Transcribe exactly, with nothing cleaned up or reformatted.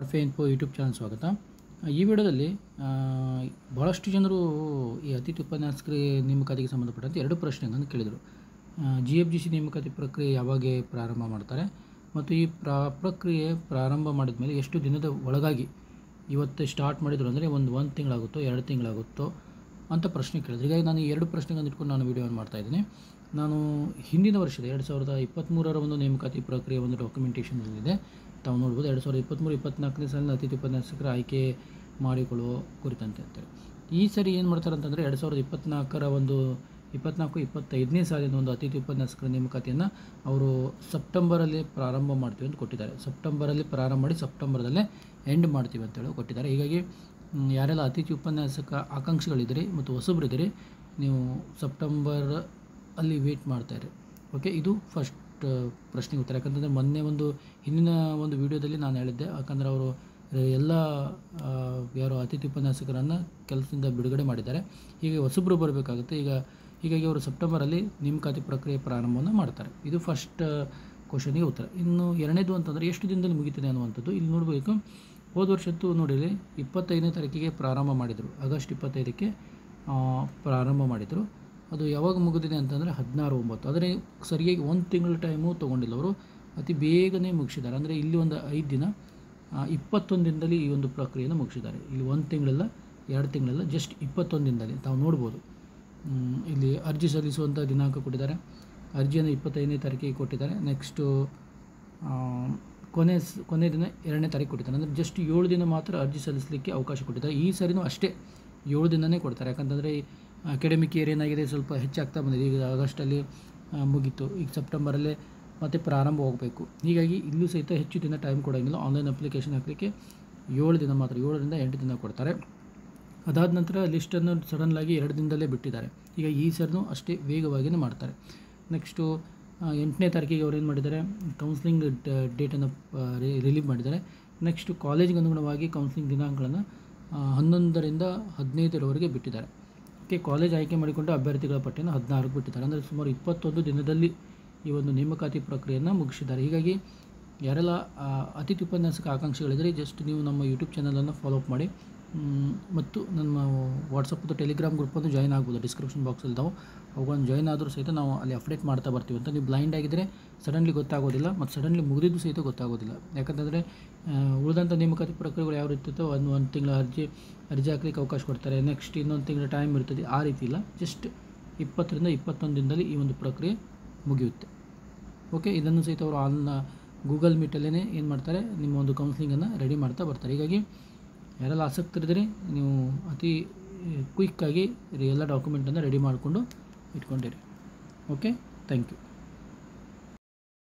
ಫೆ info YouTube channel ಸ್ವಾಗತ. ಈ ವಿಡಿಯೋದಲ್ಲಿ ಭಾಳಷ್ಟು ಜನರು ಈ ಅತಿಥಿ ಉಪನ್ಯಾಸಕರಿಗೆ ನೇಮಕಾತಿಗೆ ಸಂಬಂಧಪಟ್ಟಂತೆ ಎರಡು ಪ್ರಶ್ನೆಗಳನ್ನು ಕೇಳಿದರು. ಜಿ ಎಫ್ ಜಿ ಸಿ ನೇಮಕಾತಿ ಪ್ರಕ್ರಿಯೆ ಯಾವಾಗ ಪ್ರಾರಂಭ ಮಾಡ್ತಾರೆ ಮತ್ತು ಈ ಪ್ರಾ ಪ್ರಕ್ರಿಯೆ ಪ್ರಾರಂಭ ಮಾಡಿದ ಮೇಲೆ ಎಷ್ಟು ದಿನದ ಒಳಗಾಗಿ ಇವತ್ತು ಸ್ಟಾರ್ಟ್ ಮಾಡಿದ್ರು ಅಂದರೆ ಒಂದು ಒಂದು ತಿಂಗಳಾಗುತ್ತೋ ಎರಡು ತಿಂಗಳಾಗುತ್ತೋ ಅಂತ ಪ್ರಶ್ನೆ ಕೇಳಿದ್ರು. ಹೀಗಾಗಿ ನಾನು ಈ ಎರಡು ಪ್ರಶ್ನೆಗಳನ್ನು ಇಟ್ಕೊಂಡು ನಾನು ವಿಡಿಯೋವನ್ನು ಮಾಡ್ತಾಯಿದ್ದೀನಿ. ನಾನು ಹಿಂದಿನ ವರ್ಷದ ಎರಡು ಸಾವಿರದ ಇಪ್ಪತ್ತ್ಮೂರರ ಒಂದು ನೇಮಕಾತಿ ಪ್ರಕ್ರಿಯೆ ಒಂದು ಡಾಕ್ಯುಮೆಂಟೇಷನಲ್ಲಿದೆ, ತಾವು ನೋಡ್ಬೋದು. ಎರಡು ಸಾವಿರದ ಇಪ್ಪತ್ತ್ಮೂರು ಇಪ್ಪತ್ತ್ನಾಲ್ಕನೇ ಸಾಲಿನ ಅತಿಥಿ ಉಪನ್ಯಾಸಕರ ಆಯ್ಕೆ ಮಾಡಿಕೊಳ್ಳುವ ಕುರಿತಂತೆ ಅಂತೇಳಿ. ಈ ಸರಿ ಏನು ಮಾಡ್ತಾರೆ ಅಂತಂದರೆ ಎರಡು ಸಾವಿರದ ಇಪ್ಪತ್ತ್ನಾಲ್ಕರ ಒಂದು ಇಪ್ಪತ್ತ್ನಾಲ್ಕು ಇಪ್ಪತ್ತೈದನೇ ಸಾಲಿನ ಒಂದು ಅತಿಥಿ ಉಪನ್ಯಾಸಕರ ನೇಮಕಾತಿಯನ್ನು ಅವರು ಸೆಪ್ಟೆಂಬರಲ್ಲಿ ಪ್ರಾರಂಭ ಮಾಡ್ತೀವಿ ಅಂತ ಕೊಟ್ಟಿದ್ದಾರೆ. ಸೆಪ್ಟೆಂಬರಲ್ಲಿ ಪ್ರಾರಂಭ ಮಾಡಿ ಸೆಪ್ಟೆಂಬರಲ್ಲೇ ಎಂಡ್ ಮಾಡ್ತೀವಿ ಅಂತೇಳಿ ಕೊಟ್ಟಿದ್ದಾರೆ. ಹೀಗಾಗಿ ಯಾರೆಲ್ಲ ಅತಿಥಿ ಉಪನ್ಯಾಸಕ ಆಕಾಂಕ್ಷಿಗಳಿದ್ದೀರಿ ಮತ್ತು ಹೊಸಬರಿದ್ದೀರಿ, ನೀವು ಸೆಪ್ಟೆಂಬರ್ ಅಲ್ಲಿ ವೇಟ್ ಮಾಡ್ತಾಯಿರಿ. ಓಕೆ, ಇದು ಫಸ್ಟ್ ಪ್ರಶ್ನೆಗೆ ಉತ್ತರ. ಯಾಕಂತಂದರೆ ಮೊನ್ನೆ ಒಂದು ಹಿಂದಿನ ಒಂದು ವಿಡಿಯೋದಲ್ಲಿ ನಾನು ಹೇಳಿದ್ದೆ, ಯಾಕಂದರೆ ಅವರು ಎಲ್ಲ ಯಾರು ಅತಿಥಿ ಉಪನ್ಯಾಸಕರನ್ನು ಕೆಲಸದಿಂದ ಬಿಡುಗಡೆ ಮಾಡಿದ್ದಾರೆ. ಹೀಗೆ ಹೊಸಬ್ರು ಬರಬೇಕಾಗುತ್ತೆ. ಈಗ ಹೀಗಾಗಿ ಅವರು ಸೆಪ್ಟೆಂಬರಲ್ಲಿ ನೇಮಕಾತಿ ಪ್ರಕ್ರಿಯೆ ಪ್ರಾರಂಭವನ್ನು ಮಾಡ್ತಾರೆ. ಇದು ಫಸ್ಟ್ ಕ್ವಶನಿಗೆ ಉತ್ತರ. ಇನ್ನು ಎರಡನೇದು ಅಂತಂದರೆ ಎಷ್ಟು ದಿನದಲ್ಲಿ ಮುಗಿತಿದೆ ಅನ್ನುವಂಥದ್ದು ಇಲ್ಲಿ ನೋಡಬೇಕು. ಹೋದ ವರ್ಷದ್ದು ನೋಡಿರಿ, ಇಪ್ಪತ್ತೈದನೇ ತಾರೀಕಿಗೆ ಪ್ರಾರಂಭ ಮಾಡಿದರು, ಆಗಸ್ಟ್ ಇಪ್ಪತ್ತೈದಕ್ಕೆ ಪ್ರಾರಂಭ ಮಾಡಿದರು. ಅದು ಯಾವಾಗ ಮುಗಿದಿದೆ ಅಂತಂದರೆ ಹದಿನಾರು ಒಂಬತ್ತು. ಆದರೆ ಸರಿಯಾಗಿ ಒಂದು ತಿಂಗಳ ಟೈಮು ತೊಗೊಂಡಿಲ್ಲ, ಅವರು ಅತಿ ಬೇಗನೆ ಮುಗಿಸಿದ್ದಾರೆ. ಅಂದರೆ ಇಲ್ಲಿ ಒಂದು ಐದು ದಿನ ಇಪ್ಪತ್ತೊಂದು ದಿನದಲ್ಲಿ ಈ ಒಂದು ಪ್ರಕ್ರಿಯೆಯನ್ನು ಮುಗಿಸಿದ್ದಾರೆ. ಇಲ್ಲಿ ಒಂದು ತಿಂಗಳಲ್ಲ, ಎರಡು ತಿಂಗಳಲ್ಲ, ಜಸ್ಟ್ ಇಪ್ಪತ್ತೊಂದು ದಿನದಲ್ಲಿ ತಾವು ನೋಡ್ಬೋದು. ಇಲ್ಲಿ ಅರ್ಜಿ ಸಲ್ಲಿಸುವಂಥ ದಿನಾಂಕ ಕೊಟ್ಟಿದ್ದಾರೆ. ಅರ್ಜಿಯನ್ನು ಇಪ್ಪತ್ತೈದನೇ ತಾರೀಕಿಗೆ ಕೊಟ್ಟಿದ್ದಾರೆ. ನೆಕ್ಸ್ಟು ಕೊನೆ ಕೊನೆ ದಿನ ಎರಡನೇ ತಾರೀಕು ಕೊಟ್ಟಿದ್ದಾರೆ. ಅಂದರೆ ಜಸ್ಟ್ ಏಳು ದಿನ ಮಾತ್ರ ಅರ್ಜಿ ಸಲ್ಲಿಸಲಿಕ್ಕೆ ಅವಕಾಶ ಕೊಟ್ಟಿದ್ದಾರೆ. ಈ ಸರಿನೂ ಅಷ್ಟೇ ಏಳು ದಿನವೇ ಕೊಡ್ತಾರೆ. ಯಾಕಂತಂದರೆ ಅಕಾಡೆಮಿಕ್ ಇಯರ್ ಏನಾಗಿದೆ, ಸ್ವಲ್ಪ ಹೆಚ್ಚಾಗ್ತಾ ಬಂದಿದೆ. ಈಗ ಆಗಸ್ಟಲ್ಲಿ ಮುಗೀತು, ಈಗ ಸೆಪ್ಟೆಂಬರಲ್ಲೇ ಮತ್ತೆ ಪ್ರಾರಂಭ ಹೋಗಬೇಕು. ಹೀಗಾಗಿ ಇಲ್ಲೂ ಸಹಿತ ಹೆಚ್ಚು ದಿನ ಟೈಮ್ ಕೊಡೋಂಗಿಲ್ಲ. ಆನ್ಲೈನ್ ಅಪ್ಲಿಕೇಶನ್ ಹಾಕಲಿಕ್ಕೆ ಏಳು ದಿನ ಮಾತ್ರ, ಏಳರಿಂದ ಎಂಟು ದಿನ ಕೊಡ್ತಾರೆ. ಅದಾದ ನಂತರ ಲಿಸ್ಟನ್ನು ಸಡನ್ಲಾಗಿ ಎರಡು ದಿನದಲ್ಲೇ ಬಿಟ್ಟಿದ್ದಾರೆ. ಈಗ ಈ ಸರಿನೂ ಅಷ್ಟೇ ವೇಗವಾಗಿಯೇ ಮಾಡ್ತಾರೆ. ನೆಕ್ಸ್ಟು ಎಂಟನೇ ತಾರೀಕಿಗೆ ಅವ್ರು ಏನು ಮಾಡಿದ್ದಾರೆ, ಕೌನ್ಸಿಲಿಂಗ್ ಡೇಟನ್ನು ರಿಲೀವ್ ಮಾಡಿದ್ದಾರೆ. ನೆಕ್ಸ್ಟು ಕಾಲೇಜಿಗೆ ಅನುಗುಣವಾಗಿ ಕೌನ್ಸಿಲಿಂಗ್ ದಿನಾಂಕಗಳನ್ನು ಹನ್ನೊಂದರಿಂದ ಹದಿನೈದರವರೆಗೆ ಬಿಟ್ಟಿದ್ದಾರೆ. ಓಕೆ, ಕಾಲೇಜ್ ಆಯ್ಕೆ ಮಾಡಿಕೊಂಡು ಅಭ್ಯರ್ಥಿಗಳ ಪಟ್ಟಿಯನ್ನು ಹದಿನಾರಕ್ಕೆ ಬಿಟ್ಟಿದ್ದಾರೆ. ಅಂದರೆ ಸುಮಾರು ಇಪ್ಪತ್ತೊಂದು ದಿನದಲ್ಲಿ ಈ ಒಂದು ನೇಮಕಾತಿ ಪ್ರಕ್ರಿಯೆಯನ್ನು ಮುಗಿಸಿದ್ದಾರೆ. ಹೀಗಾಗಿ ಯಾರೆಲ್ಲ ಅತಿಥಿ ಉಪನ್ಯಾಸಕ ಆಕಾಂಕ್ಷಿಗಳಿದ್ರೆ ಜಸ್ಟ್ ನೀವು ನಮ್ಮ ಯೂಟ್ಯೂಬ್ ಚಾನಲನ್ನು ಫಾಲೋಅಪ್ ಮಾಡಿ ಮತ್ತು ನಮ್ಮ ವಾಟ್ಸಪ್ ಮತ್ತು ಟೆಲಿಗ್ರಾಮ್ ಗ್ರೂಪನ್ನು ಜಾಯ್ನ್ ಆಗ್ಬೋದು. ಡಿಸ್ಕ್ರಿಪ್ಷನ್ ಬಾಕ್ಸಲ್ಲಿ ನಾವು ಅವುಗಳನ್ನು ಜಾಯ್ನ್ ಆದರೂ ಸಹಿತ ನಾವು ಅಲ್ಲಿ ಅಪ್ಡೇಟ್ ಮಾಡ್ತಾ ಬರ್ತೀವಿ ಅಂತ. ನೀವು ಬ್ಲೈಂಡ್ ಆಗಿದ್ದರೆ ಸಡನ್ಲಿ ಗೊತ್ತಾಗೋದಿಲ್ಲ ಮತ್ತು ಸಡನ್ಲಿ ಮುಗಿದಿದ್ದು ಸಹಿತ ಗೊತ್ತಾಗೋದಿಲ್ಲ. ಯಾಕಂತಂದರೆ ಉಳಿದಂಥ ನೇಮಕಾತಿ ಪ್ರಕ್ರಿಯೆಗಳು ಯಾವ ರೀತಿ ಇರ್ತೋ ಒಂದು ಒಂದು ತಿಂಗಳ ಅರ್ಜಿ ಅರ್ಜಿ ಹಾಕ್ಲಿಕ್ಕೆ ಅವಕಾಶ ಕೊಡ್ತಾರೆ. ನೆಕ್ಸ್ಟ್ ಇನ್ನೊಂದು ತಿಂಗಳ ಟೈಮ್ ಇರ್ತದೆ. ಆ ರೀತಿ ಇಲ್ಲ, ಜಸ್ಟ್ ಇಪ್ಪತ್ತರಿಂದ ಇಪ್ಪತ್ತೊಂದು ದಿನದಲ್ಲಿ ಈ ಒಂದು ಪ್ರಕ್ರಿಯೆ ಮುಗಿಯುತ್ತೆ. ಓಕೆ, ಇದನ್ನು ಸಹಿತ ಅವರು ಆನ್ ಗೂಗಲ್ ಮೀಟಲ್ಲೇ ಏನು ಮಾಡ್ತಾರೆ, ನಿಮ್ಮ ಒಂದು ಕೌನ್ಸಿಲಿಂಗನ್ನು ರೆಡಿ ಮಾಡ್ತಾ ಬರ್ತಾರೆ. ಹೀಗಾಗಿ ಯಾರೆಲ್ಲ ಆಸಕ್ತರಿದ್ದೀರಿ, ನೀವು ಅತಿ ಕ್ವಿಕ್ಕಾಗಿ ಎಲ್ಲ ಡಾಕ್ಯುಮೆಂಟನ್ನು ರೆಡಿ ಮಾಡಿಕೊಂಡು ಇಟ್ಕೊಂಡಿರಿ. Okay, thank you.